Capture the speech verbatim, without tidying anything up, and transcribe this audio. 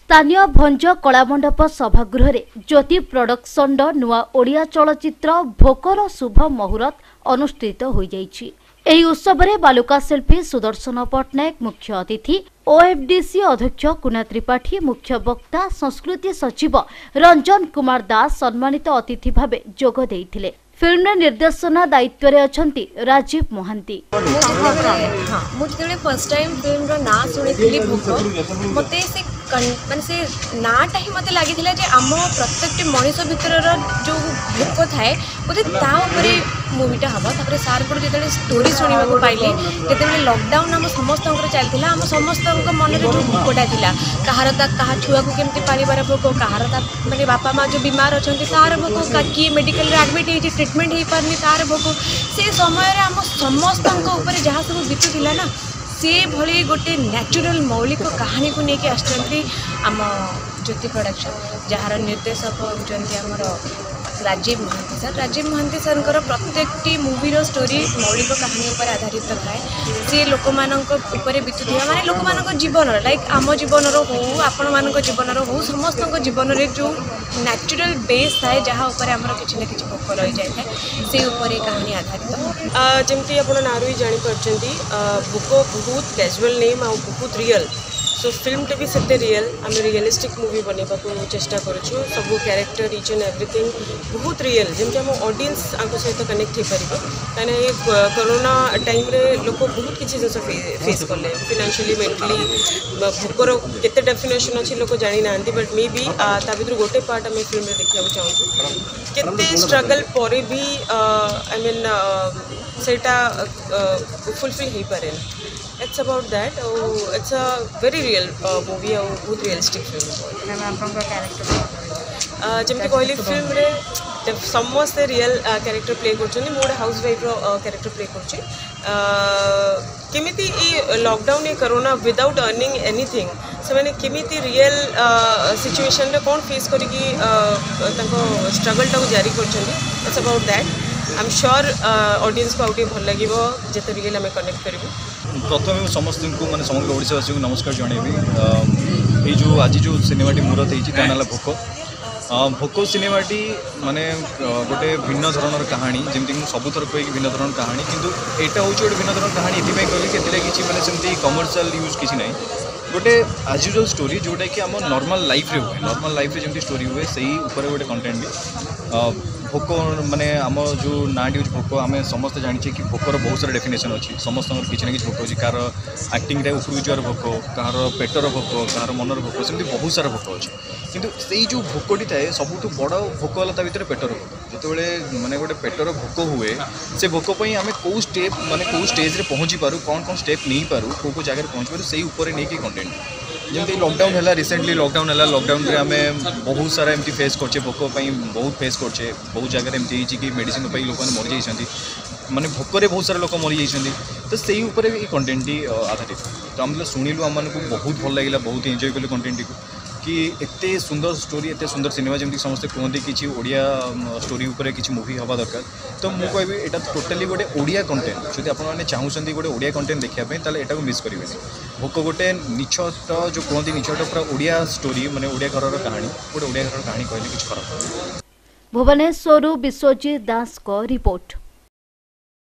स्थानीय भंज कलामंडप सभागृह ज्योति प्रोडक्शन नुआ ओडिया चलचित्र भोकर शुभ मुहूर्त अनुष्ठित हो जाइछि। एही उत्सव में बालुका शिल्पी सुदर्शन पट्टनायक मुख्य अतिथि, ओएफडीसी अध्यक्ष कुना त्रिपाठी मुख्य वक्ता, संस्कृति सचिव रंजन कुमार दास सम्मानित अतिथि भावे जोग देइथिले। फिल्म निर्देशना दायित्व रे अछंती राजीव मोहांती। मुझे फर्स्ट टाइम फिल्म ना शुणी भोक मत से माने से नाटा ही मत लगी आम प्रत्येक मनीष भितर जो भोक थाए बोधे मुवीटा हम तापर सार को जो स्टोरी शुणा पाइली जो लॉकडाउन आम समस्त चलती आम समस्त मन में जो भोकटा था कहार क्या छुआ को केमती पारिबार भोक कहार माने बापा माँ जो बीमार अच्छा तार भोक किए मेडिकल एडमिट हो ट्रिटमेंट हो पारनी तार भोक से समय आम समस्त जहाँ सब बीतुला ना से भली गोटे नेचुरल मौलिक कहानी को लेकिन आसछंती आम ज्योति प्रोडक्शन जार निर्देशक होउछंती हमर राजीव महांती सर। राजीव महांती सर प्रत्येक मूवीर स्टोरी मौलिक कहानी पर आधारित थाए। सी लोक मानक बीतुवा माने लोक मानक जीवन लाइक आम जीवन हो आपण मान जीवन हो समस्त जीवन में जो नेचुरल बेस थाए जहाँ आमर किसी ना कि भोक रही जाए से कहानी आधारित जमती आप नारू जापर भोक बहुत कैजुअल नेम आ बहुत रियल सो फिल्म टे भी सेते रियल आम रियलिस्टिक मूवी बनवा चेष्टा करूँ सब कैरेक्टर इच एंड एवरीथिंग बहुत रियल जमी आम ऑडियंस आंको सहित कनेक्ट हो पार कहीं ये कोरोना टाइम रे लोक बहुत किसी जिन फेस कले फाइनेंशियली मेंटली भोकर केते डेफिनेशन अच्छी लोक जानी ना बट मे बी ता भर गोटे पार्ट आम फिल्म देखा चाहूँ केते स्ट्रगल पर भी आई मीन सेटा फुलफिल हो पारे it's about that it's a very real movie और बहुत रियलिस्टिक फिल्म जमी कहली फिल्म रे समस्ते रियल कैरेक्टर प्ले कर गोटे हाउस वाइफ कैरेक्टर प्ले कर केमिति लॉकडाउन ये कोरोना विदाउट अर्निंग एनीथिंग से मैंने केमिति रियल सिचुएशन रे कौन फेस करके स्ट्रगल टाक जारी कर it's about that I am sure audience को आउटे भल लगे जिते रियल आम कनेक्ट करूँ। प्रथम समस्त को मैंने समग्र ओडिशावासी को नमस्कार जनइबी। ये जो आज जो सिनेमाटी मुहूर्त होती क्या नाला भोक भोक सिनेमाटी माने गोटे भिन्न धरण कहानी जमीक सबुथर कही भिन्न धरण कहानी किंतु एटा हूँ गोटे भिन्न धरण कहानी ये कहली कि किसी मैंने सेमती कमर्शियल यूज किसी ना गोटे आज यूजुअल स्टोरी जोटा कि आम नॉर्मल लाइफ रे हुए नॉर्मल लाइफ रे जमी स्टोरी हुए से ऊपर गोटे कंटेंट भी भोक माने आम जो नाटी हूँ भोक आम समस्त जानी कि भोकर बहुत सारा डेफिनेशन अच्छी समस्त किसी ना कि भोक अच्छी कार आक्टिंग टाइम उपरकू जावर भोक कहार पेटर भोक कहार मनर भोक सेमती बहुत सारा भोक अच्छी किंतु से जो भोकटी थाए सबुठ बड़ भोक वाला भितर पेटर भोक जो माने गोटे पेटर भोक हुए से भोकपाई आम कौ स्टेप माने कौ स्टेज रे पहुँची पारू कौन कौन स्टेप नहीं पारू कौ कौ जगह पहुँची पारू से ऊपर नहीं कि कंटेंट जमी लॉकडाउन है रिसेंटली लॉकडाउन है लॉकडाउन रे आम बहुत सारा एमती फेस करचे भोक बहुत फेस करचे बहुत जगह एमती कि मेडिसिन लोक मैंने मरी जाइए माने भोकरे बहुत सारा लोक मरी जाइए तो से ऊपर भी कंटेंट आधारित तो आम शुणिलु आम को बहुत भल लगे बहुत एंजॉय कलु कंटेंट को कि एते सुंदर स्टोरी एते सुंदर सिनेमा जमी समस्ते कहते कि ओडिया स्टोरी उपर किसी मूवी हवा दरकार तो मुझे कहबी एटा टोटाली गोटे ओडिया कंटेंट जब आपने चाहूँगी गोटे ओडिया कंटेंट देखापी ताले एटा को मिस करेंगे भोक गोटे निछट जो कहते निछट पूरा ओडिया स्टोरी माने ओडिया घर कहानी गोटे ओडिया घर कहानी कहले किसी खराब। भुवनेश्वर विश्वजीत दास को रिपोर्ट।